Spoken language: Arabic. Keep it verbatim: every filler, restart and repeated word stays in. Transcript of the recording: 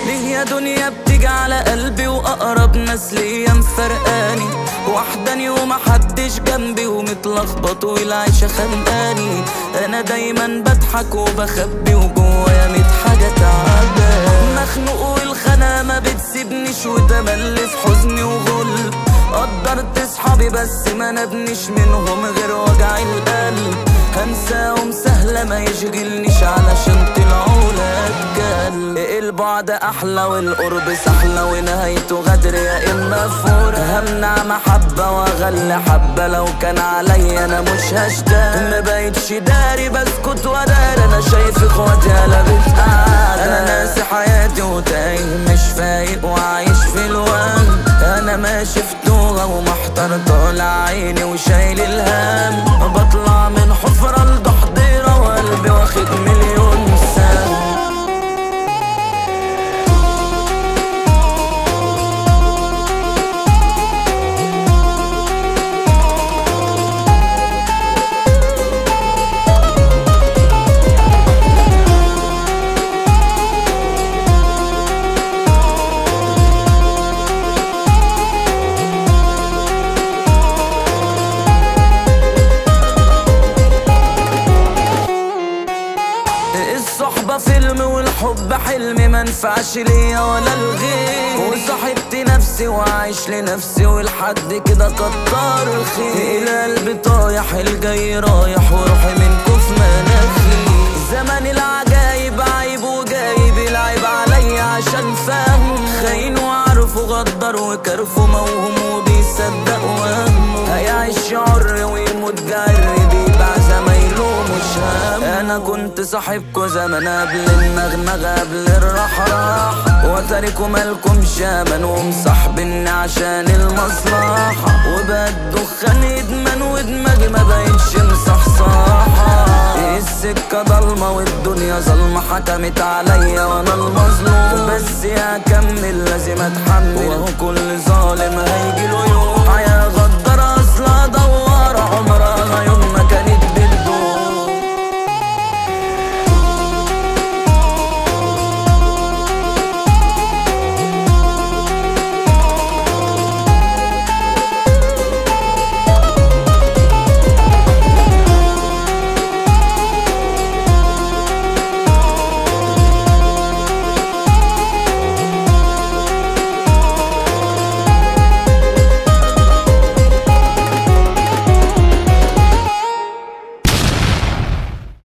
ليه يا دنيا بتيجي على قلبي واقرب ناس ليا مفرقاني، وحداني ومحدش جنبي ومتلخبط والعيشة خانقاني. انا دايما بضحك وبخبي وجوايا ميت حاجة تعبان، مخنوق والخناقة ما بتسيبنيش وتملي في حزني وغل. قدرت صحابي بس ما نبنيش منهم غير وجع القلب، هنساهم سهلة ما يشغلنيش علشان طلعوا لأتكل. البعد أحلى والقرب سحلة ونهايته غدر يا إما فور. همنع محبة وأغلي حبة لو كان عليا أنا مش هشتاق. مبقتش داري بسكت وداري، أنا شايف إخواتي قلبت قعدة. أنا ناسي حياتي وتايه مش فايق وعايش في الوهم. أنا ماشي في توغة ومحتار طالع عيني وشايل الهم. بطلع من حفرة لضحضيرة وقلبي واخد مليون سنة. الصحبة فيلم والحب حلم منفعش ليا ولا الغير. وصاحبت نفسي وعايش لنفسي ولحد كده كتر خير. القلب طايح الجاي رايح وروحي منكو في مناخي. زمن العجايب عيب وجايب يلعب عليا عشان فهم. خاين وعارف وغدر وكرف موهوم وبيصدق وهمه. هيعيش حر ويموت جري بيبع زمايله مش هم. انا كنت صاحبكو زمان قبل النغنغة قبل الرحراح، وتاركوا مالكمش امان ومصاحبني عشان المصلحة. وبقى الدخان ادمان ودماغي ما بقتش مصحصحة. السكة ضلمة والدنيا ظلمة حكمت عليا وانا المظلوم.